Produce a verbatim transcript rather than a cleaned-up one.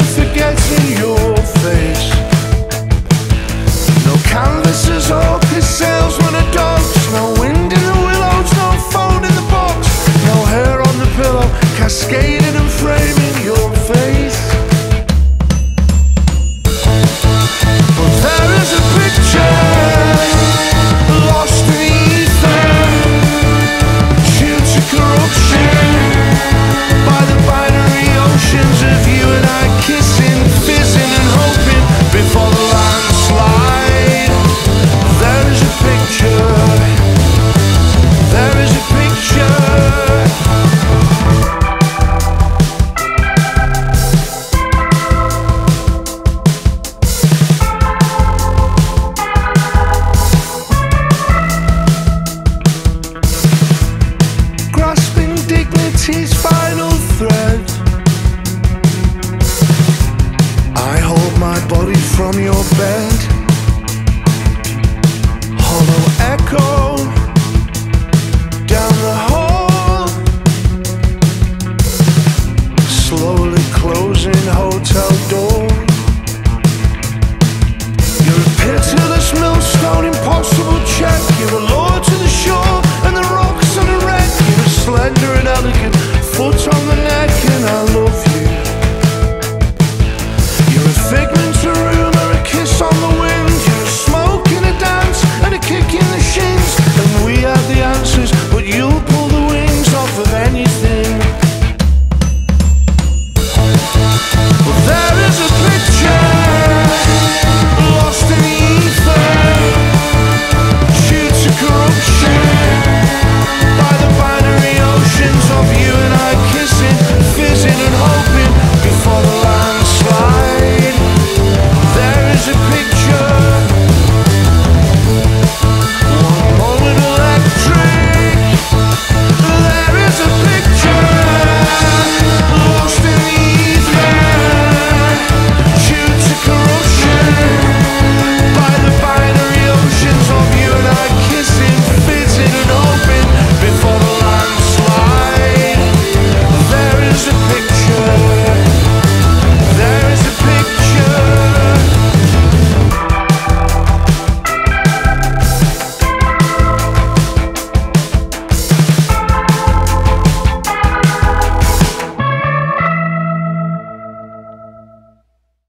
forgetting your face. No canvases or sails when a dog's. No wind in the willows, no phone in the box. No hair on the pillow, cascading and framing your face. But there is a picture lost in the ether, due to corruption by the binary oceans of you and I kissing, fizzing and hoping before the landslide. There is a picture, there is a picture. Grasping dignity's final thread, I hold my body from your bed.